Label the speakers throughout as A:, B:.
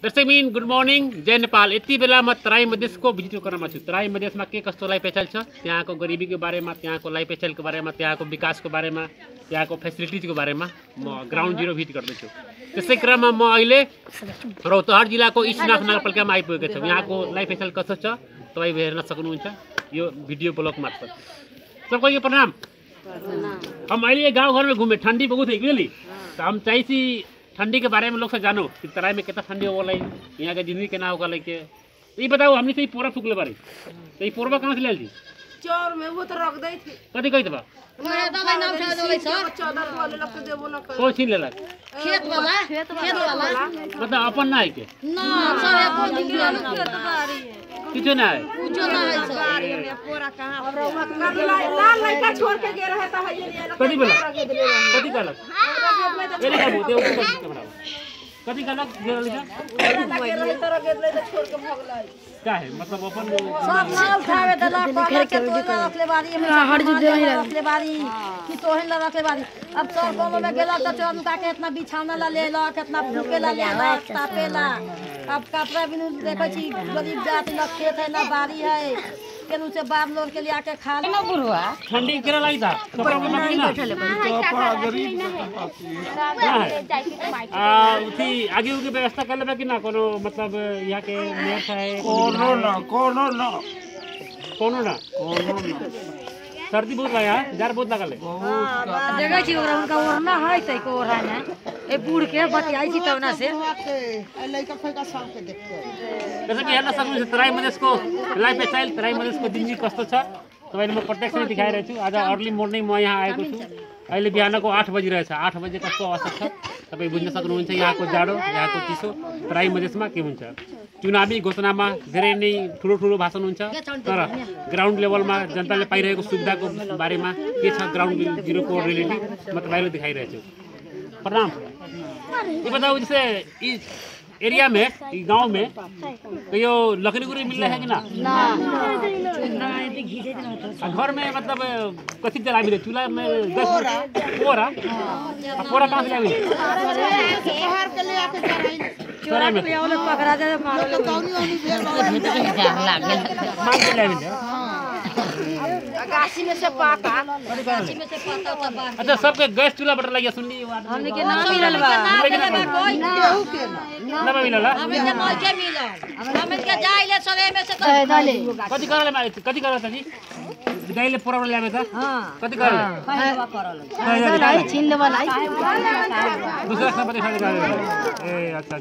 A: दर्शक mean good morning जय नेपाल। यति बेला म तराई मधेसको भिजिट गर्न छु। तराई मधेसमा के कस्तो लाइफस्टाइल छ, त्यहाँको गरिबीको बारेमा, त्यहाँको लाइफस्टाइलको बारेमा, त्यहाँको विकासको बारेमा, त्यहाँको फेसिलिटिजको बारेमा म ग्राउन्ड जिरो भिजिट गर्दैछु। त्यसै क्रममा म अहिले रौतहट जिल्लाको इस्टनाथ नगरपालिकामा आइपुगेको छु। यहाँको लाइफस्टाइल कस्तो छ तपाईँ हेर्न सक्नुहुन्छ यो भिडियो ब्लग मार्फत। सबको प्रणाम। हम अहिले गाउँघर में घूमे, ठंडी बहुत है बुझली, तो हम चाहिए ठंडी के बारे में लोग से जानो कि तराई में कितना ठंडी होगा, यहाँ के जिंदगी केना होगा। लेके ये बताओ, हमने से पोरा फूकले बारी तो ये पोरबा कहाँ से ले थी?
B: चौर में वो तो रख दई थी।
A: कथी कही तबा कोई छीन लेला
C: खेत वाला
A: मतलब अपन ना है के
C: ना सब
A: किछु ना है
C: कुछ ना है
B: गाड़ी में पोरा कहां लाल लड़का छोड़ के गे रहा था।
A: कथी बोला कथी कहलक मेरे का बोते ऊपर कथी कहलक गेल लिखा
B: छोड़ के भगलै
A: क्या है मतलब अपन
C: सब माल उठावे दला पकड़ के रखले बारी में हट जो रखले बारी कि तोहन ला रखले बारी। अब सब गांव में गेला त चोर का के इतना बिछावना ला लेला, कितना फूकेला लेला, तापेला। अब कपड़ा बिनु देखै छी गरीब जात न खेत है ना बारी है, केनु से बाप लोग के लिए आके खा लेना। बुढ़वा ठंडी
A: केरा लाई था कपड़ा में नहीं बैठले कपड़ा गरीब उठी आगे की व्यवस्था कर लेबे कि ना कोनो मतलब यहाँ के मेयर है कोनो ना सर्दी बहुत लगा है, जार बहुत लगल है
C: जगह छी ओकरा उनका ओरना है तै को ओरना है ए बूढ़ के बतियाई छी तवना से
B: लड़का फैका सब के देखते
A: जैसे कि हेर्न सक्नुहुन्छ तराई मधेसको लाइफस्टाइल, तराई मधेसको जिन्दगी कस्तो छ तपाईले म प्रत्यक्ष देखाइरहेको छु। आज अर्ली मर्निङ म यहाँ आएको छु। अहिले बिहानको 8 बजिरहेछ। 8 बजे कस्तो अवस्था छ तपाईँ बुझ्न सक्नुहुन्छ। यहाँको जाडो, यहाँको चिसो तराई मधेसमा के हुन्छ। चुनावी घोषणामा धेरै नै ठुलो भाषण हुन्छ, तर ग्राउन्ड लेभलमा जनताले पाइरहेको सुविधाको बारेमा के छ ग्राउन्ड जिरोको रिलेटिभ म तपाईँलाई दिखाइरहेको छु। प्रणाम। ये बताओ जैसे इस एरिया में, गांव में तो यो लकड़ी गुड़ी मिल रहा है कि ना? घर में मतलब कथी जला मिले? चूल्हा में पोरा कहाँ से मिले?
B: बाहर के ले आके जराई
A: चोरा में
C: पकड़ा जाए मारो
B: तो कौनी
A: मार के ले मिले।
B: गाछी में से पाका
A: अच्छा, सबके गैस चूल्हा बटर लगिया सुनली
C: हमने के ना मिलल बा
A: ना मिलल
C: हमें के नहीं के मिलल हमें के जाइले सरे में से
A: कथी करल जी गाइले पोरा लेबे त हां कथी करल
C: नहीं छीन लेबा नहीं
A: दूसरा सब बता दे। ए अच्छा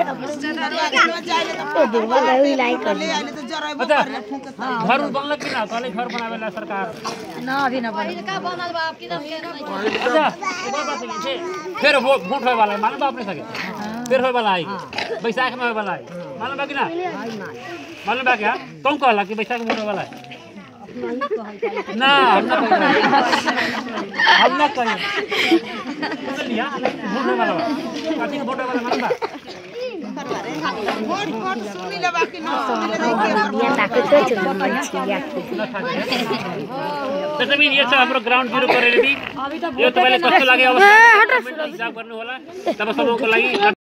A: घर बनल कि ना? कहले घर बनावेला सरकार
C: ना अभी ना बनल का बनल बा आपकी दम के नहीं।
A: अच्छा फिर वोट होए वाला है, मालूम बा अपने सके फिर होए वाला है, बैसाख में होए वाला है, मालूम बा कि ना? मालूम बा क्या कौन कहला कि बैसाख में होए वाला है? ना हम ना कहिए लिया वोट होए वाला बा कथी के वोट होए वाला मालूम बा?
B: वोट सुनी ले बाकी ना सुनी ले
A: तो जमीन ये छ हाम्रो ग्राउन्ड जिरो को रिलेटिभ। यो तपाईले कस्तो लाग्यो अवश्य कमेन्टमा सुझाव गर्नु होला। तब सबैको लागि